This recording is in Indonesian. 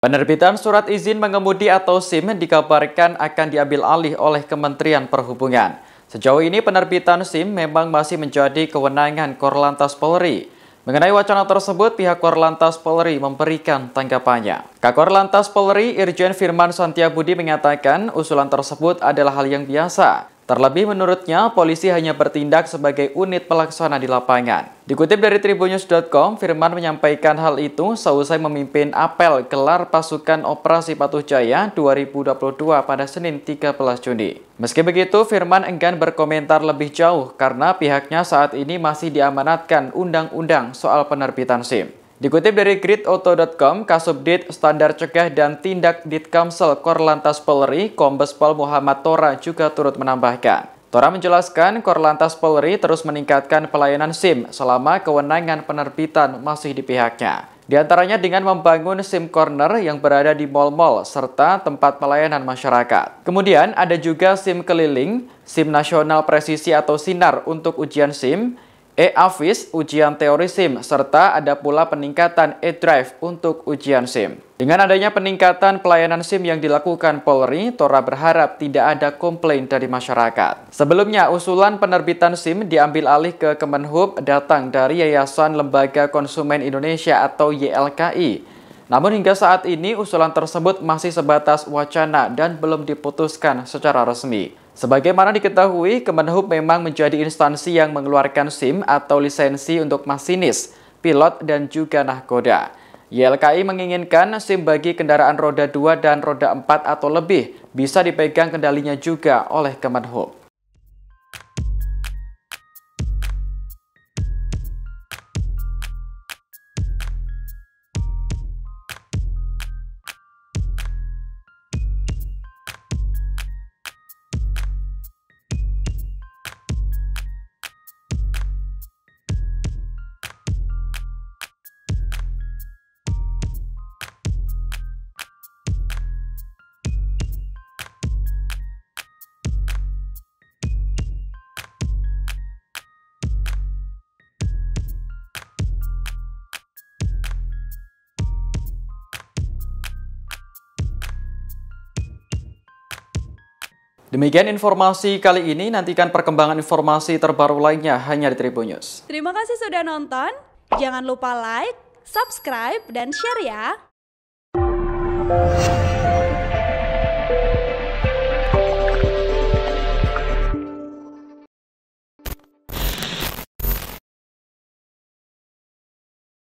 Penerbitan surat izin mengemudi atau SIM dikabarkan akan diambil alih oleh Kementerian Perhubungan. Sejauh ini penerbitan SIM memang masih menjadi kewenangan Korlantas Polri. Mengenai wacana tersebut, pihak Korlantas Polri memberikan tanggapannya. Kakor Polri Irjen Firman Santiabudi mengatakan usulan tersebut adalah hal yang biasa. Terlebih menurutnya, polisi hanya bertindak sebagai unit pelaksana di lapangan. Dikutip dari Tribunnews.com, Firman menyampaikan hal itu seusai memimpin apel gelar pasukan Operasi Patuh Jaya 2022 pada Senin 13 Juni. Meski begitu, Firman enggan berkomentar lebih jauh karena pihaknya saat ini masih diamanatkan undang-undang soal penerbitan SIM. Dikutip dari gridauto.com, Kasubdit Standar Cegah dan Tindak Ditkamsel Korlantas Polri, Kombes Pol Muhammad Tora juga turut menambahkan. Tora menjelaskan Korlantas Polri terus meningkatkan pelayanan SIM selama kewenangan penerbitan masih di pihaknya. Di antaranya dengan membangun SIM Corner yang berada di mal-mal serta tempat pelayanan masyarakat. Kemudian ada juga SIM keliling, SIM nasional presisi atau SINAR untuk ujian SIM, e-Avis ujian teori SIM, serta ada pula peningkatan e-Drive untuk ujian SIM. Dengan adanya peningkatan pelayanan SIM yang dilakukan Polri, Tora berharap tidak ada komplain dari masyarakat. Sebelumnya, usulan penerbitan SIM diambil alih ke Kemenhub datang dari Yayasan Lembaga Konsumen Indonesia atau YLKI. Namun hingga saat ini usulan tersebut masih sebatas wacana dan belum diputuskan secara resmi. Sebagaimana diketahui, Kemenhub memang menjadi instansi yang mengeluarkan SIM atau lisensi untuk masinis, pilot, dan juga nahkoda. YLKI menginginkan SIM bagi kendaraan roda 2 dan roda 4 atau lebih bisa dipegang kendalinya juga oleh Kemenhub. Demikian informasi kali ini, nantikan perkembangan informasi terbaru lainnya hanya di Tribunnews. Terima kasih sudah nonton, jangan lupa like, subscribe, dan share ya!